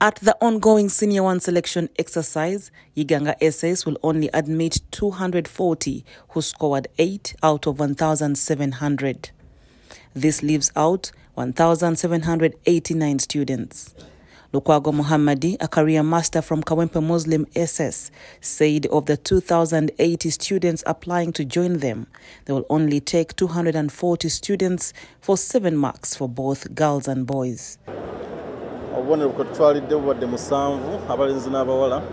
At the ongoing Senior 1 selection exercise, Iganga Essays will only admit 240 who scored 8 out of 1,700. This leaves out 1,789 students. Lukwago Muhammadi, a career master from Kawempe Muslim SS, said of the 2,080 students applying to join them, they will only take 240 students for 7 marks for both girls and boys. Obubonero bwe tutwalidde bubadde musanvu abalenzi n'abawala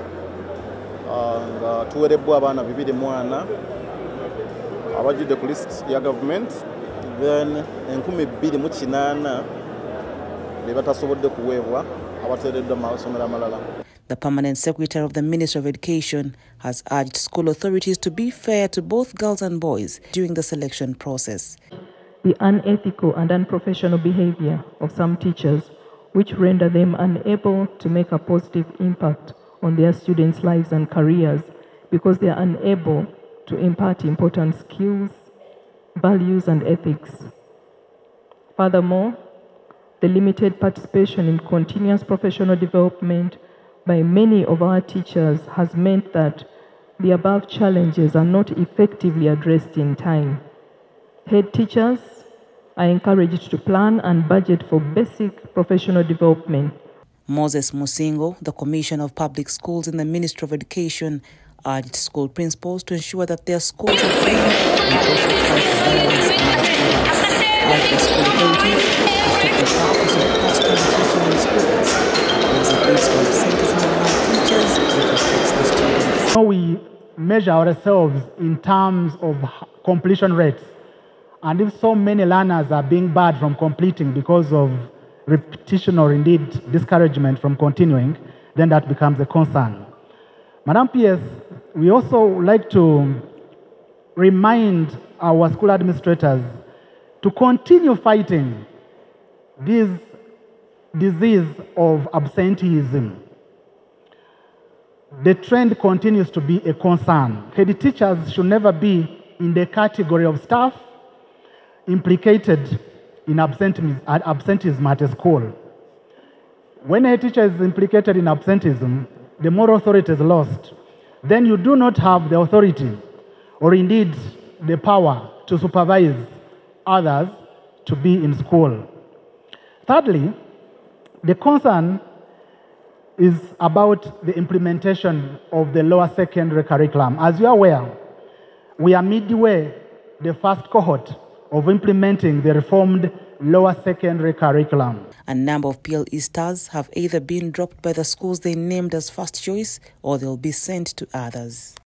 nga tuwerebbwa abaana 204 abajjudde ku list ya government, then 2,208 be batasobodde kuweebwa abateereddwa mu masomero amalala. The permanent secretary of the Ministry of Education has urged school authorities to be fair to both girls and boys during the selection process. The unethical and unprofessional behavior of some teachers, which render them unable to make a positive impact on their students' lives and careers because they are unable to impart important skills, values, and ethics. Furthermore, the limited participation in continuous professional development by many of our teachers has meant that the above challenges are not effectively addressed in time. Head teachers are encouraged to plan and budget for basic professional development. Moses Musingo, the Commissioner of Public Schools in the Ministry of Education, urged school principals to ensure that their schools are free from social violence and the school authorities to stop the practice of part-time teaching in schools. There is a principle of absenteeism among teachers which affects the students. Now we measure ourselves in terms of completion rates. And if so many learners are being barred from completing because of repetition or indeed discouragement from continuing, then that becomes a concern. Madam PS, we also like to remind our school administrators to continue fighting this disease of absenteeism. The trend continues to be a concern. Head teachers should never be in the category of staff implicated in absenteeism at a school. When a teacher is implicated in absenteeism, the moral authority is lost. Then you do not have the authority or indeed the power to supervise others to be in school. Thirdly, the concern is about the implementation of the lower secondary curriculum. As you are aware, we are midway the first cohort of implementing the reformed lower secondary curriculum. A number of PLE stars have either been dropped by the schools they named as first choice or they'll be sent to others.